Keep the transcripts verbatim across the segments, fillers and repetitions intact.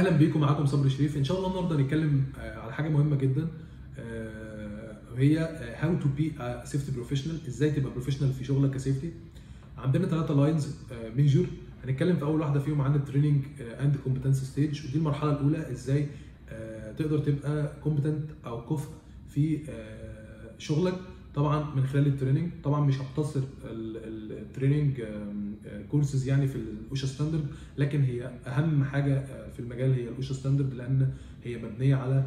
اهلا بيكم، معاكم صبري شريف. ان شاء الله النهارده هنتكلم على حاجه مهمه جدا، وهي هاو تو بي سيفتي بروفيشنال. ازاي تبقى بروفيشنال في شغلك كسيفتي. عندنا ثلاثه لاينز ميجور، هنتكلم في اول واحده فيهم عن التريننج اند كومبتنس ستيج، ودي المرحله الاولى. ازاي تقدر تبقى كومبتنت او كفء في شغلك، طبعا من خلال التريننج. طبعا مش هقتصر التريننج كورسز يعني في الاوشا ستاندرد، لكن هي اهم حاجه في المجال هي الاوشا ستاندرد، لان هي مبنيه على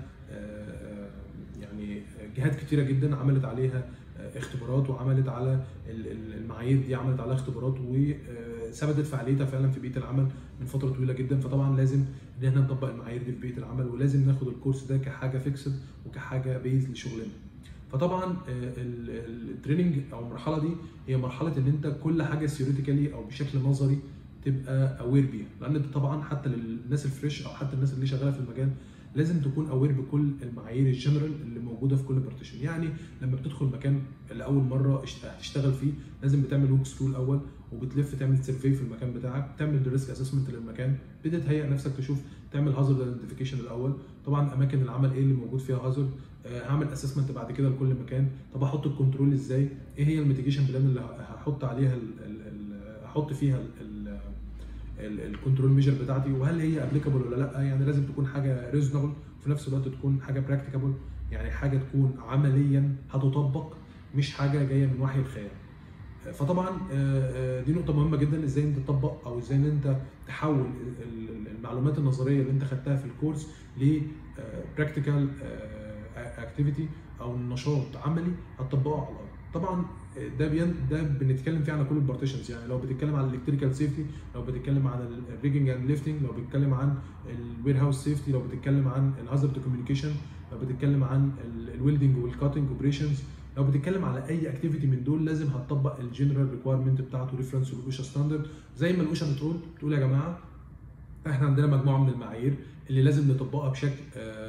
يعني جهات كتيره جدا عملت عليها اختبارات، وعملت على المعايير دي عملت عليها اختبارات، وثبتت فعاليتها فعلا في بيئه العمل من فتره طويله جدا. فطبعا لازم ان احنا نطبق المعايير دي في بيئه العمل، ولازم ناخد الكورس ده كحاجه فيكسد وكحاجه بيز لشغلنا. فطبعا التريننج او المرحله دي هي مرحله ان انت كل حاجه ثيوريتيكالي او بشكل نظري تبقى اوير بيها، لان انت طبعا حتى للناس الفريش او حتى الناس اللي شغاله في المجال لازم تكون اوير بكل المعايير الجنرال اللي موجوده في كل بارتيشن. يعني لما بتدخل مكان لاول مره هتشتغل فيه لازم بتعمل ووك ثرو الاول، وبتلف تعمل سيرفي في المكان بتاعك، تعمل ريسك اسسمنت للمكان، بتتهيئ نفسك تشوف تعمل هازارد ايدنتيفيكيشن الاول. طبعا اماكن العمل ايه اللي موجود فيها هازارد، هعمل اسسمنت بعد كده لكل مكان. طب احط الكنترول ازاي، ايه هي الميتيجيشن بلان اللي هحط عليها ال ال احط فيها الكنترول ميجر بتاعتي، وهل هي ابليكابل ولا لا. يعني لازم تكون حاجه ريزونبل، وفي نفس الوقت تكون حاجه براكتيكابل، يعني حاجه تكون عمليا هتطبق، مش حاجه جايه من وحي الخيال. فطبعا دي نقطه مهمه جدا، ازاي انت تطبق او ازاي ان انت تحول المعلومات النظريه اللي انت خدتها في الكورس ل براكتيكال اكتيفيتي او نشاط عملي هتطبقه على الارض. طبعا ده بين ده بنتكلم فيه على كل البارتيشنز. يعني لو بتتكلم عن الالكتريكال سيفتي، لو بتتكلم عن الريجنج اند ليفتنج، لو بتتكلم عن الوير هاوس سيفتي، لو بتتكلم عن الهازارد كوميونيكيشن، لو بتتكلم عن الويلدنج والكاتنج اوبريشنز، لو بتتكلم على اي اكتيفيتي من دول لازم هتطبق الجنرال ريكويرمنت بتاعته ريفرنس والاوشا ستاندرد. زي ما الاوشا بتقول بتقول يا جماعه احنا عندنا مجموعه من المعايير اللي لازم نطبقها بشكل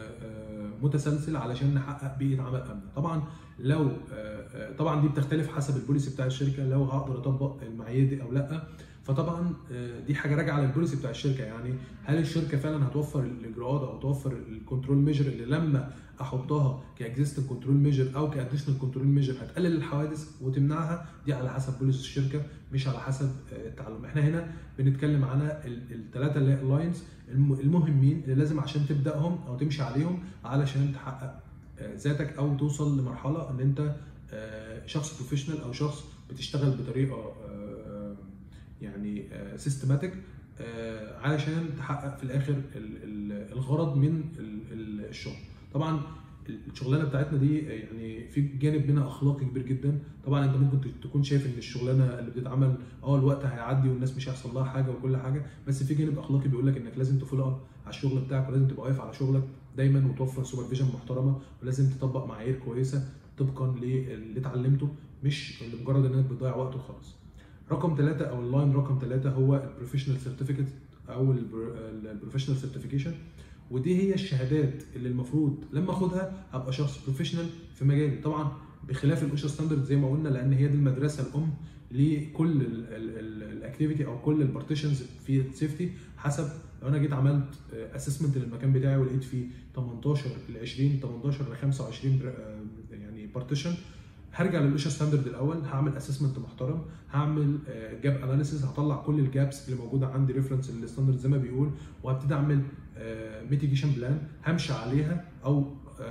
متسلسل علشان نحقق بيئه عمل امنه. طبعا لو طبعا دي بتختلف حسب البوليسي بتاع الشركه، لو هقدر اطبق المعايير دي او لا. فطبعا دي حاجه راجعه للبوليسي بتاع الشركه. يعني هل الشركه فعلا هتوفر الاجراءات او توفر الكنترول ميجر اللي لما احطها كاكزيستنج كنترول ميجر او كاديشنال كنترول ميجر هتقلل الحوادث وتمنعها. دي على حسب بوليسي الشركه مش على حسب التعلم. احنا هنا بنتكلم على الثلاثه لاينز المهمين اللي لازم عشان تبداهم او تمشي عليهم علشان تحقق ذاتك او توصل لمرحله ان انت شخص بروفيشنال او شخص بتشتغل بطريقه يعني سيستماتيك علشان تحقق في الاخر الغرض من الشغل. طبعا الشغلانه بتاعتنا دي يعني في جانب منها اخلاقي كبير جدا. طبعا انت ممكن تكون شايف ان الشغلانه اللي بتتعمل اه الوقت هيعدي والناس مش هيحصل لها حاجه وكل حاجه، بس في جانب اخلاقي بيقول لك انك لازم تفولو اب على الشغل بتاعك، ولازم تبقى واقف على شغلك دايما، وتوفر سوبرفيجن محترمه، ولازم تطبق معايير كويسه طبقا للي اتعلمته، مش لمجرد انك بتضيع وقت وخلاص. رقم ثلاثة او اللاين رقم ثلاثة هو البروفيشنال سيرتيفيكت او البروفيشنال سيرتيفيكيشن، ودي هي الشهادات اللي المفروض لما اخدها ابقى شخص بروفيشنال في مجالي. طبعا بخلاف الاوشا ستاندرد زي ما قلنا، لان هي دي المدرسه الام لكل الاكتيفيتي او كل البارتيشنز في السيفتي. حسب لو انا جيت عملت اسسمنت للمكان بتاعي ولقيت فيه تمنتاشر ل عشرين تمنتاشر ل خمسة وعشرين يعني بارتيشن، هرجع للاوشا ستاندرد الاول، هعمل اسسمنت محترم، هعمل جاب اناليسيس، هطلع كل الجابس اللي موجوده عندي ريفرنس للستاندرد زي ما بيقول، وهبتدي اعمل ميتيجيشن بلان همشي عليها او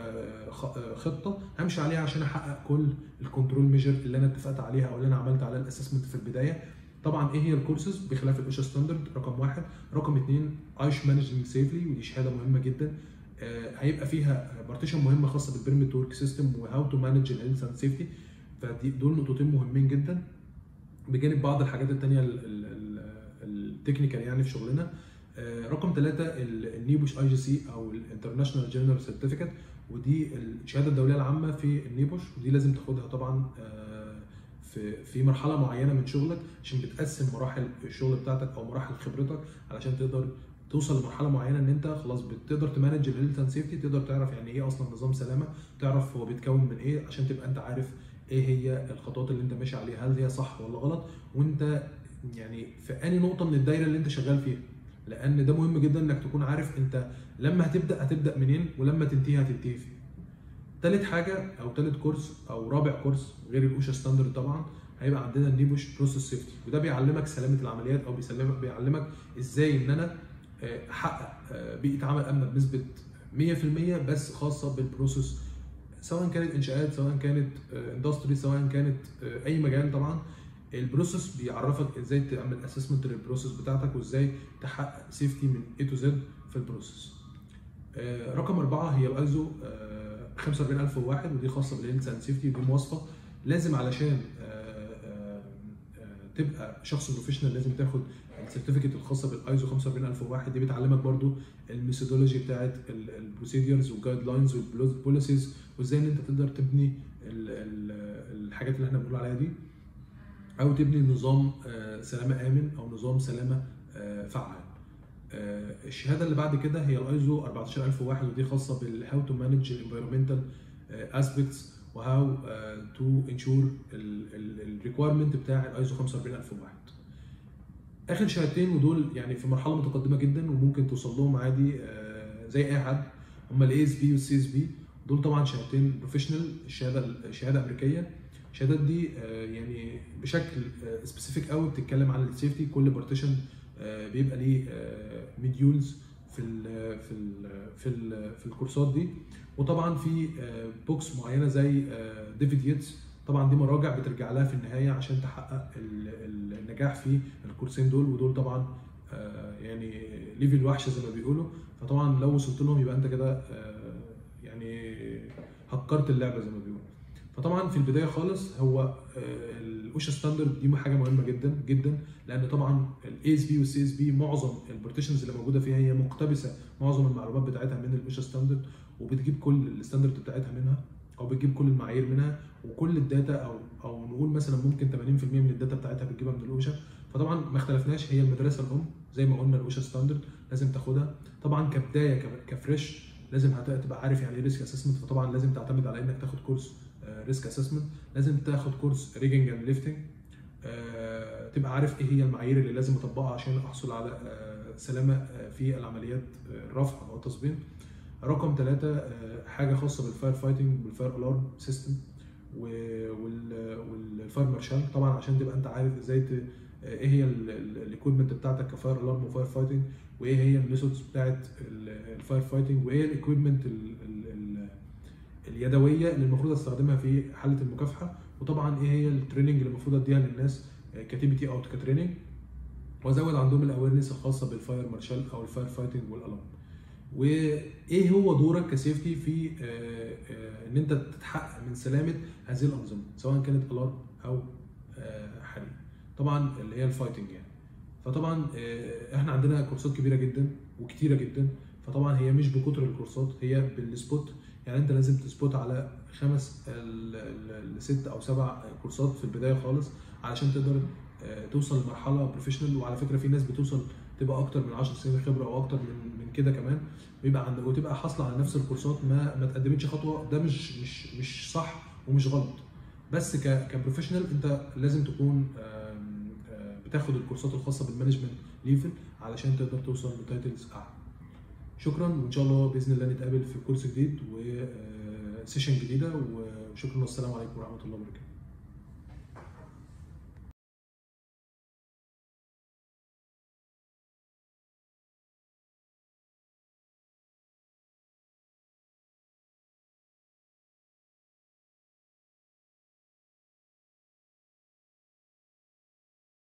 خطه همشي عليها عشان احقق كل الكنترول ميجر اللي انا اتفقت عليها او اللي انا عملت عليها الاسسمنت في البدايه. طبعا ايه هي الكورسز بخلاف الاوشا ستاندرد؟ رقم واحد، رقم اثنين ايش مانجنج سيفلي، ودي شهاده مهمه جدا هيبقى فيها بارتيشن مهمه خاصه بالبيرميت ورك سيستم وهاو تو مانج الهيلث اند سيفتي. فدي دول نقطتين مهمين جدا بجانب بعض الحاجات الثانيه التكنيكال يعني في شغلنا. رقم ثلاثة النيبوش اي جي سي او الانترناشونال جنرال سيرتيفيكت، ودي الشهاده الدوليه العامه في النيبوش، ودي لازم تاخدها طبعا في في مرحله معينه من شغلك عشان بتقسم مراحل الشغل بتاعتك او مراحل خبرتك علشان تقدر توصل لمرحله معينه ان انت خلاص بتقدر تمانج الهيلث اند سيفتي، تقدر تعرف يعني ايه اصلا نظام سلامه، تعرف هو بيتكون من ايه عشان تبقى انت عارف ايه هي الخطوات اللي انت ماشي عليها، هل هي صح ولا غلط، وانت يعني في انهي نقطه من الدايره اللي انت شغال فيها. لان ده مهم جدا انك تكون عارف انت لما هتبدا هتبدا منين ولما تنتهي هتنتهي فين. تالت حاجه او تالت كورس او رابع كورس غير الاوشا ستاندرد طبعا هيبقى عندنا النيبوش بروسيس سيفتي، وده بيعلمك سلامه العمليات او بيسلمك بيعلمك ازاي ان انا احقق بيئه عمل امنه بنسبه مية في المية بس خاصه بالبروسيس، سواء كانت انشاءات سواء كانت اندستري سواء كانت اي مجال. طبعا البروسيس بيعرفك ازاي تعمل اسسمنت للبروسيس بتاعتك وازاي تحقق سيفتي من اي تو زد في البروسيس. رقم أربعة هي الايزو خمسة وأربعين ألف وواحد، ودي خاصه بالهيلث اند سيفتي، ودي مواصفه لازم علشان تبقى شخص بروفيشنال لازم تاخد السيرتيفيكت الخاصه بالايزو خمسة وأربعين ألف وواحد. دي بتعلمك برضو الميثودولوجي بتاعت البروسيدرز والجايد لاينز والبوليسيز وازاي ان انت تقدر تبني الحاجات اللي احنا بنقول عليها دي، او تبني نظام سلامه امن او نظام سلامه فعال. الشهاده اللي بعد كده هي الايزو أربعتاشر ألف وواحد، ودي خاصه بالهاو تو مانج الانفيرمنتال اسبيكتس وهاو تو انشور الريكويرمنت بتاع الايزو خمسة وأربعين ألف وواحد. اخر شهادتين ودول يعني في مرحله متقدمه جدا وممكن توصل لهم عادي زي اي حد، هم الاي اس بي والسي اس بي. دول طبعا شهادتين بروفيشنال، الشهاده شهاده امريكيه. الشهادات دي يعني بشكل سبيسيفيك قوي بتتكلم عن السيفتي، كل بارتيشن بيبقى ليه مديولز في ال في ال في ال في الكورسات دي، وطبعا في بوكس معينه زي ديفيد ييتس. طبعا دي مراجع بترجع لها في النهايه عشان تحقق النجاح في الكورسين دول، ودول طبعا يعني ليفل وحشه زي ما بيقولوا. فطبعا لو وصلت لهم يبقى انت كده يعني هكرت اللعبه زي ما بيقولوا. فطبعا في البدايه خالص هو الاوشا ستاندرد دي حاجه مهمه جدا جدا، لان طبعا الاي اس بي والسي اس بي معظم البارتيشنز اللي موجوده فيها هي مقتبسه معظم المعلومات بتاعتها من الاوشا ستاندرد، وبتجيب كل الستاندرد بتاعتها منها او بتجيب كل المعايير منها، وكل الداتا او او نقول مثلا ممكن ثمانين في المية من الداتا بتاعتها بتجيبها من الاوشا. فطبعا ما اختلفناش، هي المدرسه الام زي ما قلنا الاوشا ستاندرد لازم تاخدها. طبعا كبدايه كفريش لازم تبقى عارف يعني ايه ريسك اسسمنت، فطبعا لازم تعتمد على انك تاخد كورس ريسك اسسمنت، لازم تاخد كورس ريجنج اند ليفتنج، تبقى عارف ايه هي المعايير اللي لازم اطبقها عشان احصل على آه سلامه آه في العمليات الرفع او التصبين. رقم ثلاثة حاجه خاصه بالفاير فايتنج والفاير الارم سيستم والفاير مارشال، طبعا عشان تبقى انت عارف ازاي ايه هي الاكويبمنت بتاعتك كفاير الارم وفاير فايتنج، وايه هي الميثودز بتاعت الفاير فايتنج، وايه الاكويبمنت اليدويه اللي المفروض استخدمها في حاله المكافحه، وطبعا ايه هي التريننج اللي المفروض اديها للناس كتي بي تي او كتريننج، وازود عندهم الاويرنس الخاصه بالفاير مارشال او الفاير فايتنج والالارم. وايه هو دورك كسيفتي في ان انت تتحقق من سلامه هذه الانظمه سواء كانت الارم او حريق، طبعا اللي هي الفايتنج يعني. فطبعا احنا عندنا كورسات كبيره جدا وكتيره جدا، فطبعا هي مش بكتر الكورسات، هي بالسبوت، يعني انت لازم تسبوت على خمس لست او سبع كورسات في البدايه خالص علشان تقدر توصل لمرحله بروفيشنال. وعلى فكره في ناس بتوصل تبقى اكتر من عشر سنين خبره او اكتر من من كده كمان، ويبقى عندك وتبقى حاصله على نفس الكورسات ما ما تقدمتش خطوه. ده مش مش مش صح ومش غلط، بس كبروفيشنال انت لازم تكون بتاخد الكورسات الخاصه بالمانجمنت ليفل علشان تقدر توصل لتايتلز اعلى. شكرا، وان شاء الله باذن الله نتقابل في كورس جديد وسيشن جديده، وشكرا والسلام عليكم ورحمه الله وبركاته.